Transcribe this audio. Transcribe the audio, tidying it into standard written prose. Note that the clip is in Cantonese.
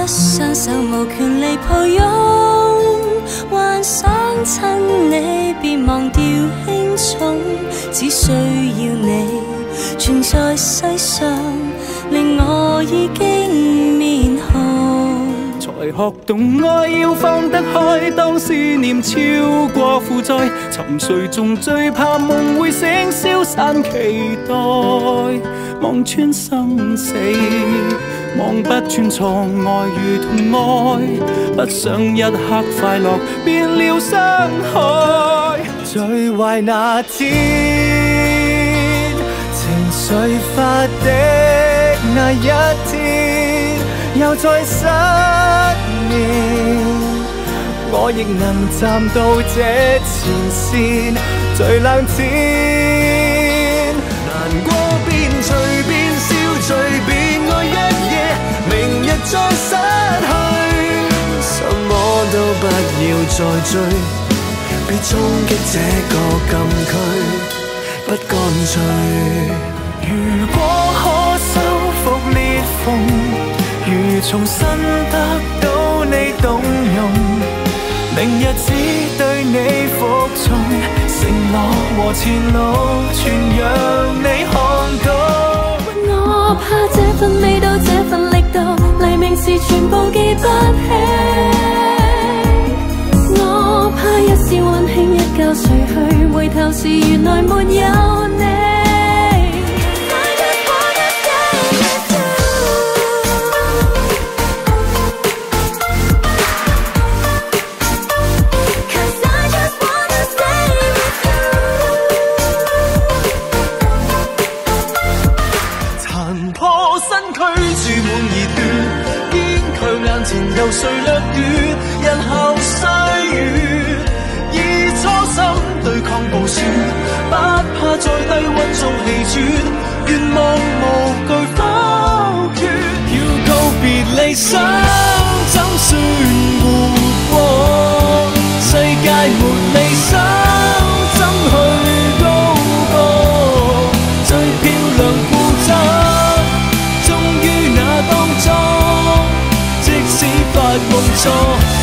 雙手無權利抱擁，幻想親你，別忘掉輕重，只需要你存在世上，令我已經面紅。 才學懂愛要放得開，當思念超過負載，沉睡中最怕夢會醒，消散期待，望穿生死，望不穿錯愛與痛愛，不想一刻快樂變了傷害。最壞那天，情緒化的那一天，又再失眠，我亦能站到這前線最亮天。難過便隨便笑，隨便愛一夜，明日再失去，什麼都不要再追，別衝擊這個禁區，不乾脆。如果可修復裂縫，如重新得到你動容，明日只對你服從，承諾和前路全讓你看到。 我怕這份味道，這份力度，黎明時全部記不起。我怕一時溫馨，一覺睡去，回頭時原來沒有你。 由誰掠奪日後歲月，以初心對抗暴雪，不怕在低溫中氣喘，願望無懼否決。要告別理想，怎算活過？世界沒理想，怎去高歌？最漂亮固執，終於那當初。發夢錯。